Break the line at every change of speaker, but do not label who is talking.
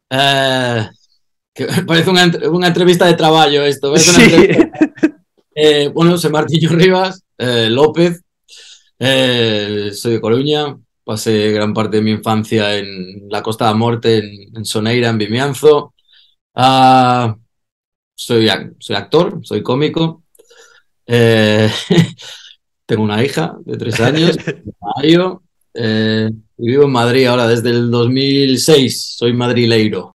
Eh, parece una entrevista de trabajo esto. Parece una
Sí.
entrevista. Bueno, soy Martiño Rivas López. Soy de Coruña. Pasé gran parte de mi infancia en la Costa da Morte, en Soneira, en Vimianzo. Ah, soy actor, soy cómico. Eh, tengo una hija de 3 años, Mario, y vivo en Madrid ahora desde el 2006. Soy madrileiro.